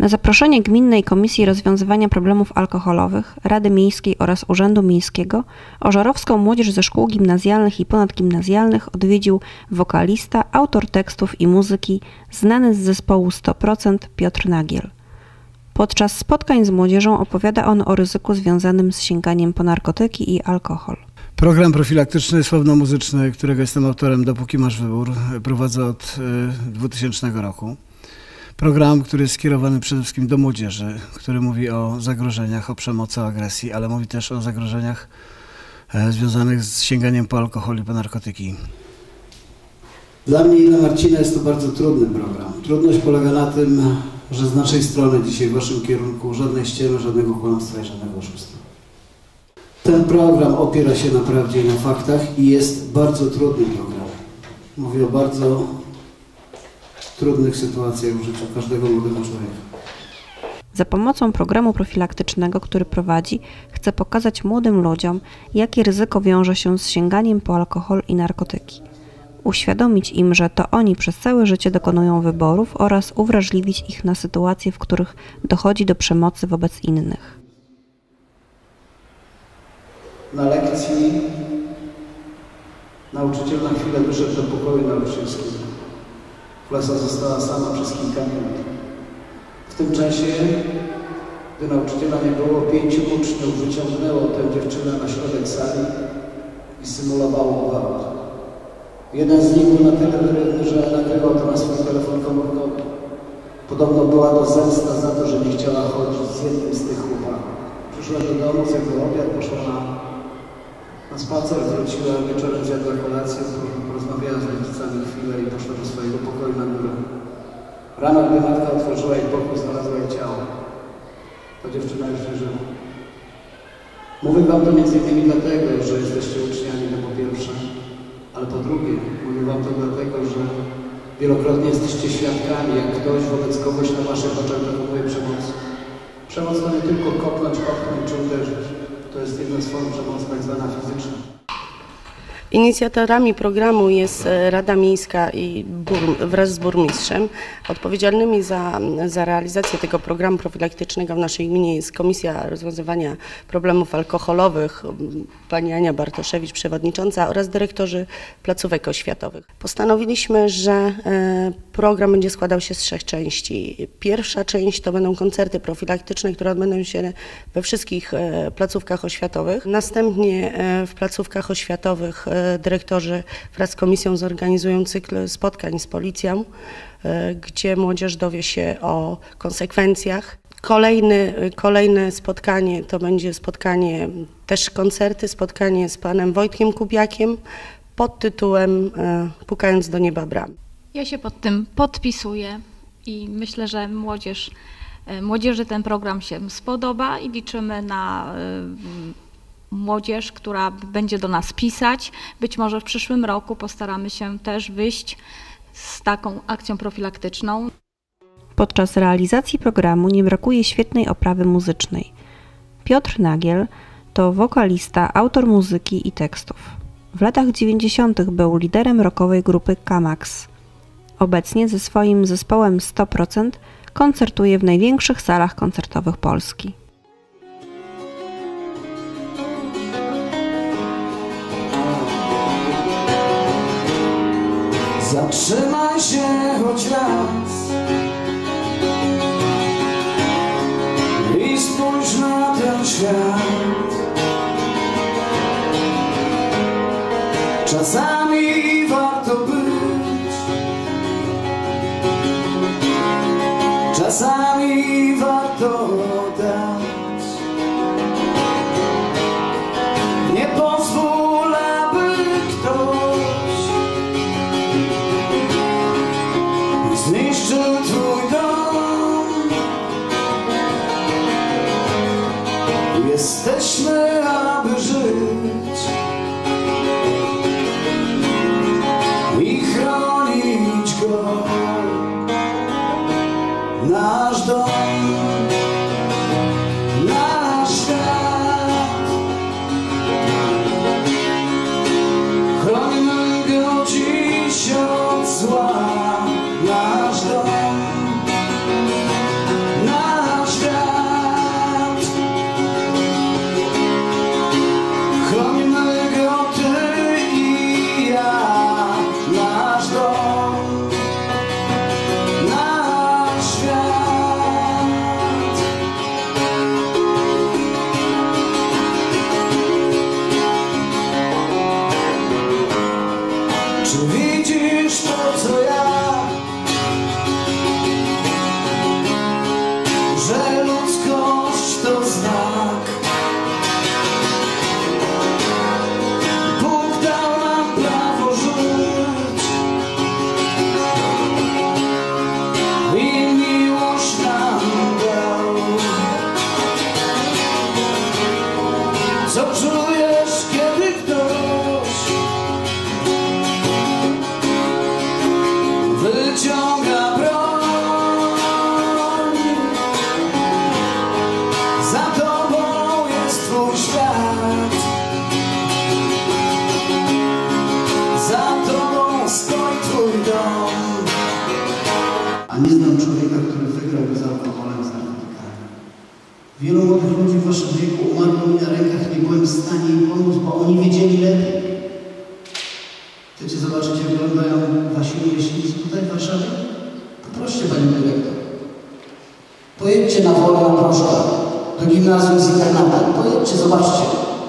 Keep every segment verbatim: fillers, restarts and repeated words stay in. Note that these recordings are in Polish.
Na zaproszenie Gminnej Komisji Rozwiązywania Problemów Alkoholowych, Rady Miejskiej oraz Urzędu Miejskiego ożarowską młodzież ze szkół gimnazjalnych i ponadgimnazjalnych odwiedził wokalista, autor tekstów i muzyki, znany z zespołu sto procent Piotr Nagiel. Podczas spotkań z młodzieżą opowiada on o ryzyku związanym z sięganiem po narkotyki i alkohol. Program profilaktyczny słowno-muzyczny, którego jestem autorem, dopóki masz wybór, prowadzę od dwutysięcznego roku. Program, który jest skierowany przede wszystkim do młodzieży, który mówi o zagrożeniach, o przemocy, o agresji, ale mówi też o zagrożeniach związanych z sięganiem po alkohol i po narkotyki. Dla mnie i dla Marcina jest to bardzo trudny program. Trudność polega na tym, że z naszej strony dzisiaj w waszym kierunku żadnej ściemy, żadnego kłamstwa i żadnego oszustwa. Ten program opiera się na prawdzie i na faktach i jest bardzo trudny program. Mówię o bardzo trudnych sytuacjach w życiu każdego młodego człowieka. Za pomocą programu profilaktycznego, który prowadzi, chce pokazać młodym ludziom, jakie ryzyko wiąże się z sięganiem po alkohol i narkotyki. Uświadomić im, że to oni przez całe życie dokonują wyborów oraz uwrażliwić ich na sytuacje, w których dochodzi do przemocy wobec innych. Na lekcji nauczyciel na chwilę wyszedł do pokoju nauczycielskiego. Klasa została sama przez kilka minut. W tym czasie, gdy nauczyciela nie było, pięciu uczniów wyciągnęło tę dziewczynę na środek sali i symulowało gwałt. Jeden z nich był na tyle wyrywny, że nagrywał to na swój telefon komórkowy. Podobno była to zemsta za to, że nie chciała chodzić z jednym z tych chłopaków. Przyszła do domu, zjadła obiad, poszła na, na spacer, wróciła wieczorem, zjadła kolację, porozmawiała z rodzicami chwilę i poszła do swojego pokoju na górę. Rano, gdy matka otworzyła jej pokój, znalazła jej ciało. Ta dziewczyna już nie żyła. Mówię wam to między innymi dlatego, że jesteście uczniami, to po pierwsze. Ale po drugie, mówię wam to dlatego, że wielokrotnie jesteście świadkami, jak ktoś wobec kogoś na waszych oczach dokonuje przemocy. Przemoc to nie tylko kopnąć, popchnąć czy uderzyć. To jest jedna z form przemocy, tak zwana fizyczna. Inicjatorami programu jest Rada Miejska i burm, wraz z burmistrzem. Odpowiedzialnymi za, za realizację tego programu profilaktycznego w naszej gminie jest Komisja Rozwiązywania Problemów Alkoholowych, pani Ania Bartoszewicz, przewodnicząca, oraz dyrektorzy placówek oświatowych. Postanowiliśmy, że program będzie składał się z trzech części. Pierwsza część to będą koncerty profilaktyczne, które odbędą się we wszystkich placówkach oświatowych. Następnie w placówkach oświatowych dyrektorzy wraz z komisją zorganizują cykl spotkań z policją, gdzie młodzież dowie się o konsekwencjach. Kolejny, kolejne spotkanie to będzie spotkanie, też koncerty, spotkanie z panem Wojtkiem Kubiakiem pod tytułem Pukając do nieba bram. Ja się pod tym podpisuję i myślę, że młodzież, młodzieży ten program się spodoba i liczymy na młodzież, która będzie do nas pisać. Być może w przyszłym roku postaramy się też wyjść z taką akcją profilaktyczną. Podczas realizacji programu nie brakuje świetnej oprawy muzycznej. Piotr Nagiel to wokalista, autor muzyki i tekstów. W latach dziewięćdziesiątych był liderem rockowej grupy Kamax. Obecnie ze swoim zespołem sto procent koncertuje w największych salach koncertowych Polski. Zatrzymaj się choć raz i spójrz na ten świat. Czasami warto być, czasami warto dać. Nie pozwól, aby ktoś zniszczył twój dom. Jesteśmy, aby żyć. wyciąga broń. Za tobą jest twój świat, za tobą stoi twój dom. A nie znam człowieka, który wygrałby z alkoholem, z narkotykami. Wielu młodych ludzi w waszym wieku umarło mi na rękach, nie byłem w stanie im pomóc, bo oni wiedzieli lepiej. Chcecie zobaczyć, jak wyglądają wasi rówieśnicy tutaj w Warszawie? Poproście panią dyrektor. Pojedźcie na wolę na proszkę, do gimnazjum z internatem. Pojedźcie, zobaczcie.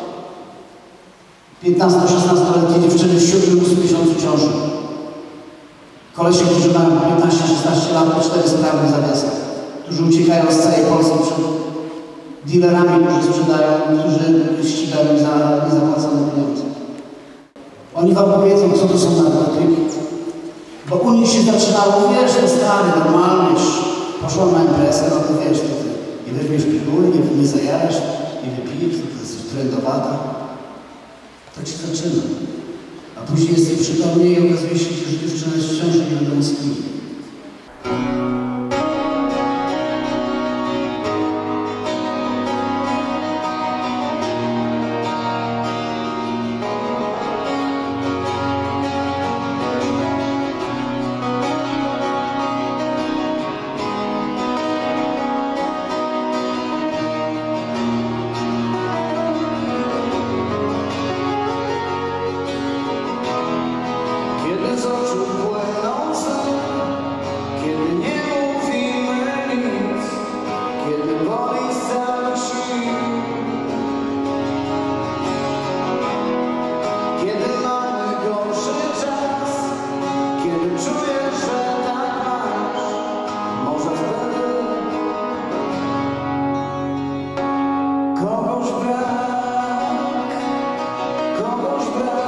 piętnasto-szesnastoletnie dziewczyny w siódmym, ósmym miesiącu ciąży. Kolesie, którzy mają piętnaście szesnaście lat, po cztery sprawy w zawiasach, którzy uciekają z całej Polski przed dealerami, którzy sprzedają, którzy ścigają za niezapłacone pieniądze. Oni wam powiedzą, co to są narkotyki. Bo u nich się zaczynało, wiesz, to stary, normalnie, już poszłam na imprezę, no to wiesz, to ty nie weźmiesz piguły, nie, nie zajarasz, nie wypijesz, to ty jesteś trendowata. Tak się zaczyna. A później jesteś przytomny i okazuje się, że dziewczyna jest w ciąży, nie wiadomo z kim. Kiedy z oczu płyną łzy, kiedy nie mówimy nic, kiedy boli z całych sił, kiedy mamy gorszy czas, kiedy czujesz, że tak masz, może wtedy kogoś brak, kogoś brak.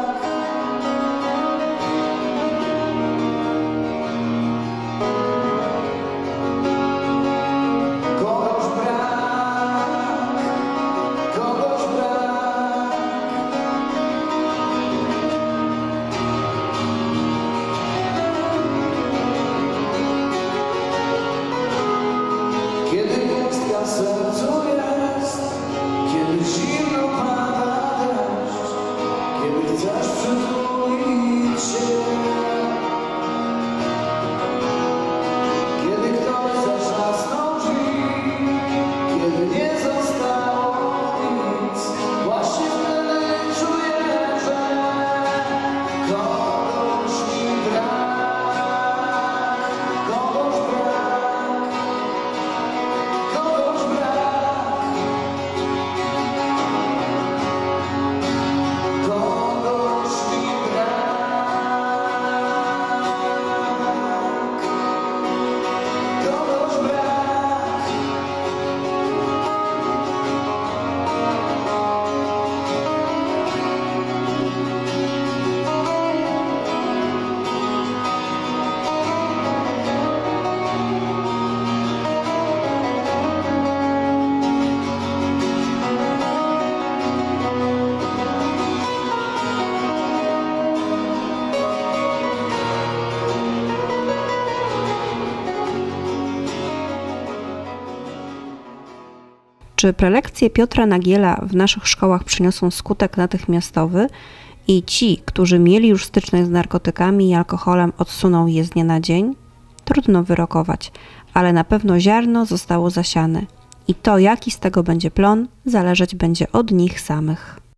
Kogoś brak, kogoś brak. Kiedy pustka w sercu jest, kiedy zimno pada deszcz, kiedy chcesz przytulić się, kiedy ktoś zatrzasnął drzwi, kiedy nie zostało nic, właśnie wtedy czuję, że kogoś mi brak, kogoś brak, kogoś brak, kogoś mi brak, kogoś brak. Czy prelekcje Piotra Nagiela w naszych szkołach przyniosą skutek natychmiastowy i ci, którzy mieli już styczność z narkotykami i alkoholem, odsuną je z dnia na dzień? Trudno wyrokować, ale na pewno ziarno zostało zasiane i to, jaki z tego będzie plon, zależeć będzie od nich samych.